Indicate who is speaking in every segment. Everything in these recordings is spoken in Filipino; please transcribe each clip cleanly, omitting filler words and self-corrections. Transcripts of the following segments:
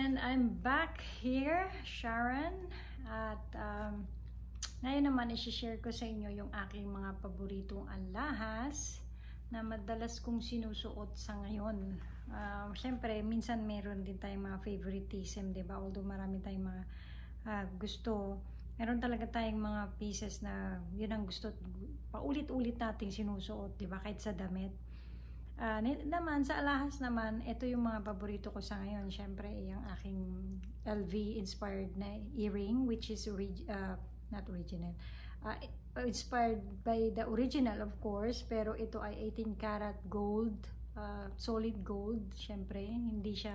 Speaker 1: And I'm back here, Sharon. At ngayon naman isi-share ko sa inyo yung aking mga paboritong alahas na madalas kong sinusuot sa ngayon. Siyempre, minsan meron din tayong mga favoritism, diba? Although marami tayong mga gusto, meron talaga tayong mga pieces na yun ang gusto, paulit-ulit nating sinusuot, diba? Kahit sa damit. Naman sa alahas naman, ito yung mga paborito ko sa ngayon. Siyempre, yung aking LV inspired na earring, which is not original, inspired by the original of course, pero ito ay 18 karat gold, solid gold. Siyempre, hindi siya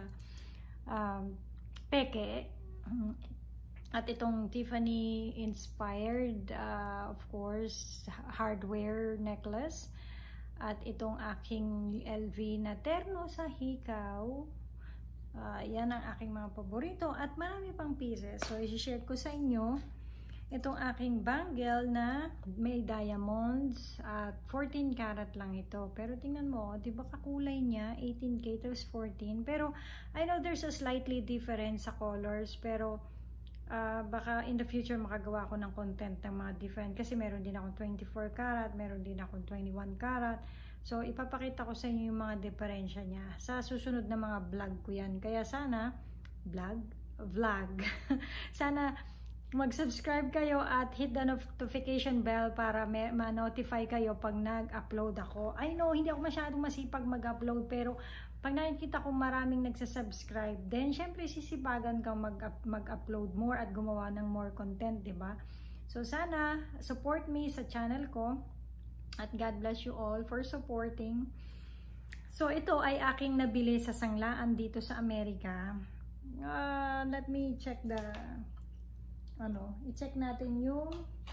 Speaker 1: peke. At itong Tiffany inspired, of course, hardware necklace. At itong aking LV na terno sa hikaw, yan ang aking mga paborito at marami pang pieces. So i-share ko sa inyo itong aking bangle na may diamonds at 14 karat lang ito. Pero tingnan mo, di ba kakulay niya 18K tapos 14. Pero I know there's a slightly different sa colors, pero baka in the future makagawa ako ng content ng mga different, kasi meron din akong 24 karat, meron din akong 21 karat. So ipapakita ko sa inyo yung mga diferensya niya sa susunod na mga vlog ko yan. Kaya sana vlog sana mag-subscribe kayo at hit the notification bell para ma-notify kayo pag nag-upload ako. I know hindi ako masyadong masipag mag-upload, pero pag nakikita ko maraming nagsasubscribe, then syempre sisipagan kang mag-upload more at gumawa ng more content, diba? So sana support me sa channel ko at God bless you all for supporting. So ito ay aking nabili sa sanglaan dito sa Amerika. Let me check the i-check natin yung,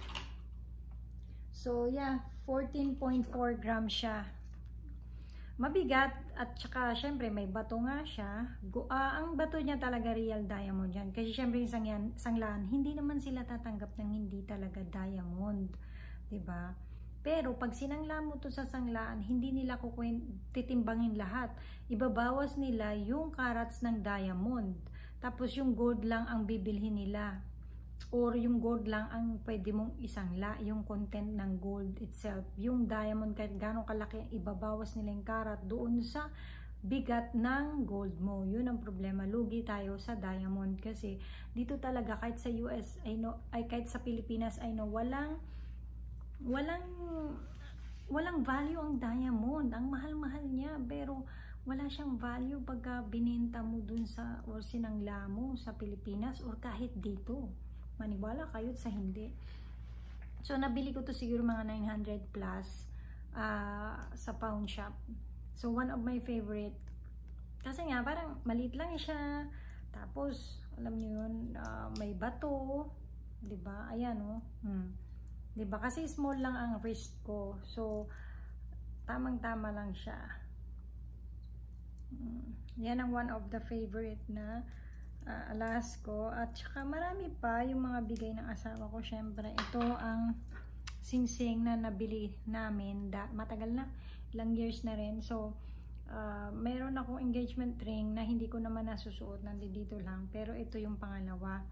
Speaker 1: so yeah, 14.4 grams siya. Mabigat at saka syempre may bato nga siya. Ang bato niya talaga real diamond yan. Kasi syempre yung sanglaan, hindi naman sila tatanggap ng hindi talaga diamond, diba? Pero pag sinangla mo to sa sanglaan, hindi nila titimbangin lahat. Ibabawas nila yung carats ng diamond. Tapos yung gold lang ang bibilhin nila. Or yung gold lang ang pwede mong isangla, yung content ng gold itself. Yung diamond, kahit gano'ng kalaki, ibabawas nila yung karat doon sa bigat ng gold mo. Yun ang problema. Lugi tayo sa diamond kasi dito talaga, kahit sa US, kahit sa Pilipinas, walang value ang diamond. Ang mahal-mahal niya, pero wala siyang value pagka bininta mo dun sa, or sinangla mo sa Pilipinas, or kahit dito. Maniwala kayo sa hindi. So nabili ko to siguro mga 900 plus sa pawn shop. So one of my favorite, kasi nga parang maliit lang siya, tapos alam niyo yun, may bato, 'di ba? Ayan oh. 'Di ba? Kasi small lang ang wrist ko. So tamang-tama lang siya. Yan ang one of the favorite na alas ko. At saka marami pa yung mga bigay ng asawa ko. Syempre ito ang singsing na nabili namin matagal na, ilang years na rin. So meron akong engagement ring na hindi ko naman nasusuot, nandito lang, pero ito yung pangalawa.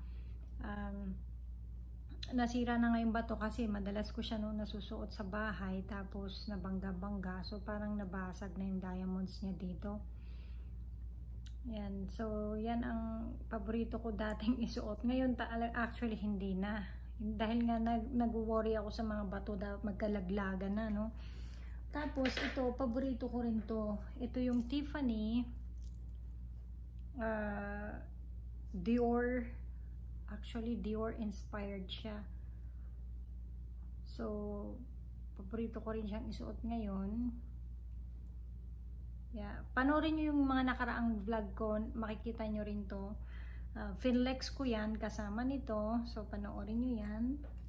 Speaker 1: Nasira na ngayon ba to kasi madalas ko siya noon nasusuot sa bahay, tapos nabangga-bangga, so parang nabasag na yung diamonds niya dito. Yan, so yan ang paborito ko dating isuot. Ngayon actually hindi na, dahil nga nag-worry ako sa mga bato, magkalaglagan na, no? Tapos ito, paborito ko rin to. Ito yung Tiffany Dior, actually Dior inspired siya. So paborito ko rin siyang isuot ngayon. Yeah, panoorin nyo yung mga nakaraang vlog ko, makikita nyo rin to. Finlex ko yan kasama nito, so panoorin nyo yan.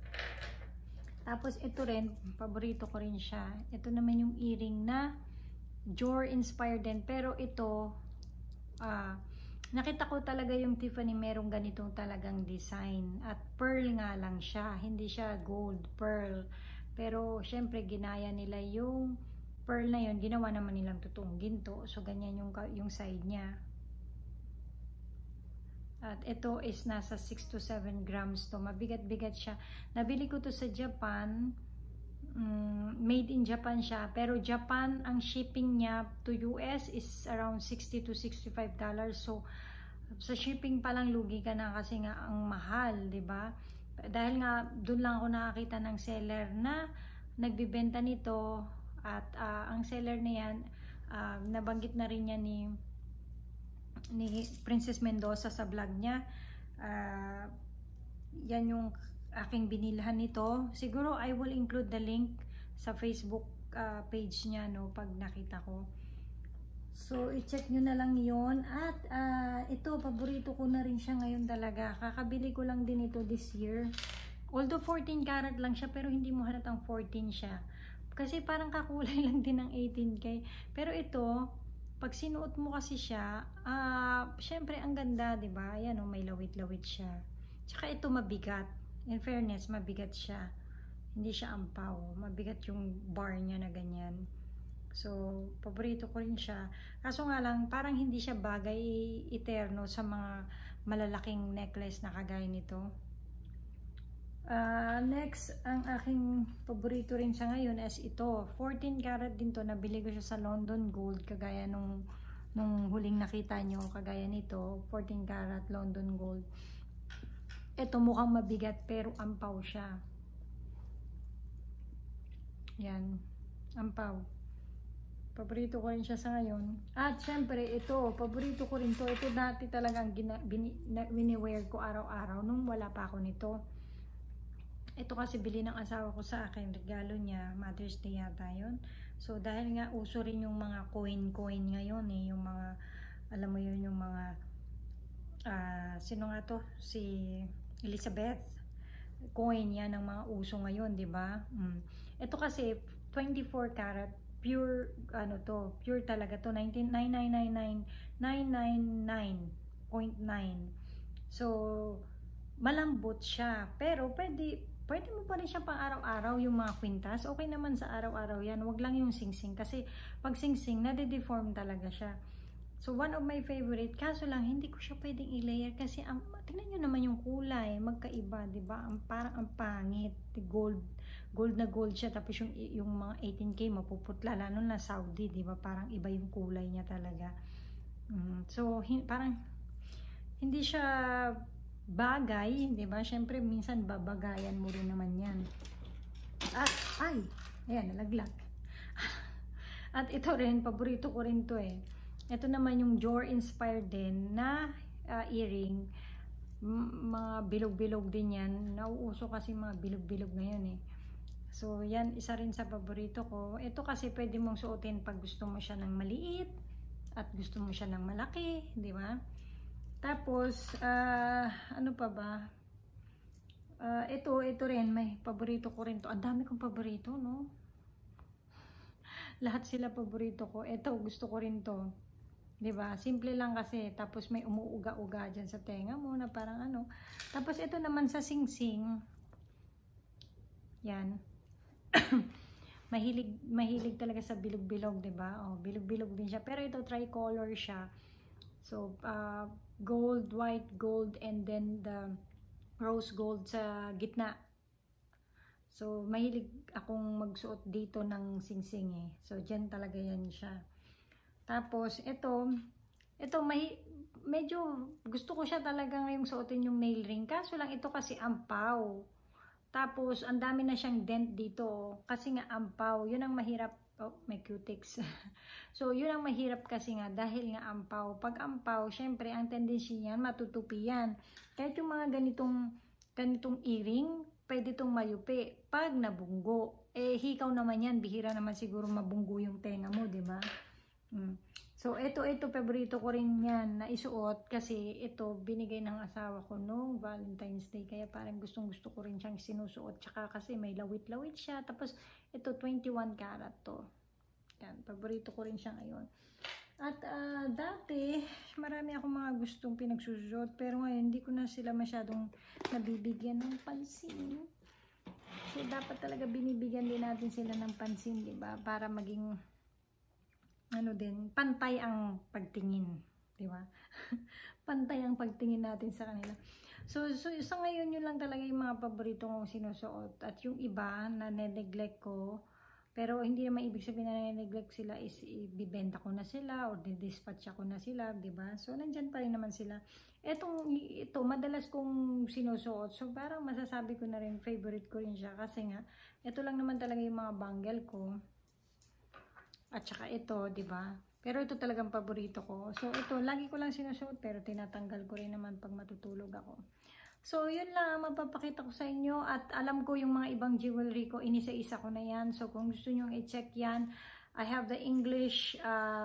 Speaker 1: Tapos ito rin, paborito ko rin siya. Ito naman yung earring na Dior inspired din, pero ito nakita ko talaga yung Tiffany merong ganitong talagang design, at pearl nga lang siya, hindi siya gold, pearl. Pero syempre ginaya nila yung pearl na yun, ginawa naman nilang totoong ginto. So ganyan yung side niya. At ito is nasa 6 to 7 grams to. Mabigat-bigat siya. Nabili ko to sa Japan. Made in Japan siya. Pero Japan, ang shipping niya to US is around $60 to $65. So, sa shipping pa lang lugi ka na kasi nga ang mahal, 'di ba? Dahil nga doon lang ako nakakita ng seller na nagbibenta nito at ang seller na yan, nabanggit na rin niya ni Princess Mendoza sa vlog niya. Yan yung aking binilhan nito. Siguro I will include the link sa Facebook page niya, no, pag nakita ko. So, i-check nyo na lang yon. At ito, paborito ko na rin siya ngayon talaga. Kakabili ko lang din ito this year. Although 14 karat lang siya, pero hindi mo halatang 14 siya. Kasi parang kakulay lang din ng 18K. Pero ito, pag sinuot mo kasi siya, syempre ang ganda, 'di ba? Ayan, oh, may lawit-lawit siya. Tsaka ito mabigat. In fairness, mabigat siya. Hindi siya ampaw. Mabigat yung bar niya na ganyan. So, paborito ko rin siya. Kaso nga lang, parang hindi siya bagay eterno sa mga malalaking necklace na kagaya nito. Next, ang aking paborito rin sa ngayon is ito. 14 karat din to. Nabili ko siya sa London Gold. Kagaya nung huling nakita nyo. Kagaya nito. 14 karat London Gold. Ito mukhang mabigat pero ampaw siya. Yan. Ampaw. Paborito ko rin siya sa ngayon. At syempre, ito, paborito ko rin to. Ito dati talagang wini-wear ko araw-araw nung wala pa ako nito. Ito kasi bili ng asawa ko sa akin. Regalo niya. Mother's Day yata yun. So, dahil nga uso rin yung mga coin ngayon eh. Yung mga, alam mo yun, yung mga, sino nga to? Si Elizabeth. Coin yan ng mga uso ngayon, di ba? Ito kasi, 24 karat. Pure, ano to, pure talaga to, 999.9. So, malambot siya. Pero, pwede mo pa rin siya pang araw-araw yung mga kwintas. Okay naman sa araw-araw yan. Wag lang yung sing-sing. Kasi, pag sing-sing, nade-deform talaga siya. So, one of my favorite. Kaso lang, hindi ko siya pwedeng i-layer. Kasi, tingnan nyo naman yung kulay. Magkaiba, diba? Parang ang pangit. Gold na gold siya, tapos yung mga 18K mapuputla, lalo na Saudi, di ba? Parang iba yung kulay niya talaga. So, parang hindi siya bagay, di ba? Syempre, minsan babagayan mo rin naman yan. At, ayan, nalaglag. At ito rin, paborito ko rin to eh. Ito naman yung Dior inspired din na earring. Mga bilog-bilog din yan. Nauuso kasi mga bilog-bilog ngayon eh. So, yan, isa rin sa paborito ko. Ito kasi pwede mong suotin pag gusto mo siya ng maliit at gusto mo siya ng malaki, di ba? Tapos, ano pa ba? Ito rin, may paborito ko rin to. Ang dami kong paborito, no? Lahat sila paborito ko. Ito, gusto ko rin to. Di ba? Simple lang kasi. Tapos may umuuga-uga dyan sa tenga mo na parang ano. Tapos ito naman sa sing-sing. Yan. mahilig talaga sa bilog-bilog, 'di ba? Oh, bilog-bilog din siya. Pero ito tricolor siya. So, gold, white gold, and then the rose gold sa gitna. So, mahilig akong magsuot dito ng sing-sing eh. So, diyan talaga yan siya. Tapos ito medyo gusto ko siya talaga ngayong suotin yung nail ring. Kaso lang ito kasi ampaw. Tapos, ang dami na siyang dent dito. Kasi nga, ampaw. Yun ang mahirap. Oh, may cutics. So, yun ang mahirap kasi nga. Dahil nga ampaw. Pag ampaw, syempre, ang tendency niyan, matutupi yan. Kahit yung mga ganitong earring, pwede itong mayupi. Pag nabunggo, eh, hikaw naman yan. Bihira naman siguro mabunggo yung tenga mo, diba? So, ito, paborito ko rin yan na isuot kasi ito, binigay ng asawa ko noong Valentine's Day. Kaya parang gustong-gusto ko rin siyang sinusuot. Tsaka kasi may lawit-lawit siya. Tapos, ito, 21 karat to. Yan, paborito ko rin siya ngayon. At dati, marami akong mga gustong pinagsusuot. Pero ngayon, hindi ko na sila masyadong nabibigyan ng pansin. So, dapat talaga binibigyan din natin sila ng pansin, diba? Para maging ano din, pantay ang pagtingin, di ba? Pantay ang pagtingin natin sa kanila. So sa ngayon, yun lang talaga yung mga paborito kong sinusuot. At yung iba na neglect ko, pero hindi naman ibig sabihin na neglect sila is ibibenta ko na sila or didispatch ako na sila, di ba? So nandyan pa rin naman sila. Ito, madalas kong sinusuot. So parang masasabi ko na rin, favorite ko rin siya. Kasi nga, ito lang naman talaga yung mga bangle ko. At saka ito, di ba? Pero ito talagang paborito ko. So ito, lagi ko lang sinusuot pero tinatanggal ko rin naman pag matutulog ako. So yun lang ang mapapakita ko sa inyo. At alam ko yung mga ibang jewelry ko, inisa-isa ko na yan. So kung gusto nyo i-check yan, I have the English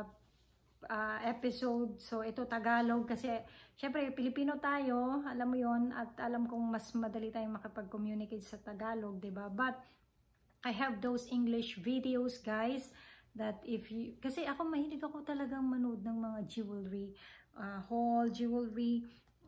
Speaker 1: episode. So ito Tagalog kasi syempre Pilipino tayo, alam mo yon, at alam kong mas madali tayong makapag-communicate sa Tagalog, 'di ba? But I have those English videos, guys, that if you, kasi ako mahilig ako talagang manood ng mga jewelry, haul jewelry,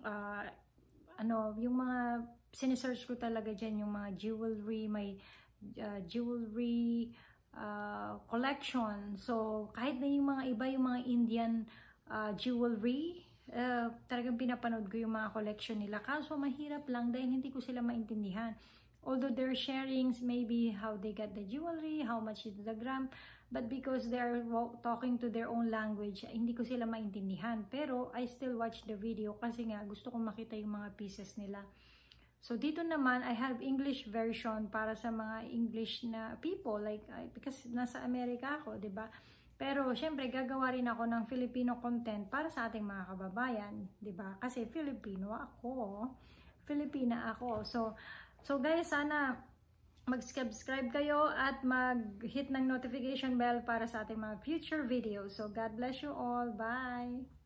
Speaker 1: yung mga sinesearch ko talaga dyan, yung mga jewelry, may jewelry collection. So kahit na yung mga iba, yung mga Indian jewelry, talagang pinapanood ko yung mga collection nila. Kaso mahirap lang dahil hindi ko sila maintindihan. Although they're sharing maybe how they got the jewelry, how much is the gram, but because they're talking to their own language, hindi ko sila maintindihan. Pero I still watch the video kasi nga gusto kong makita yung mga pieces nila. So dito naman, I have English version para sa mga English na people, like because nasa Amerika ako, 'di ba? Pero syempre gagawa rin ako ng Filipino content para sa ating mga kababayan, 'di ba? Kasi Filipino ako, Filipina ako. So guys, sana mag-subscribe kayo at mag-hit ng notification bell para sa ating mga future videos. So God bless you all. Bye!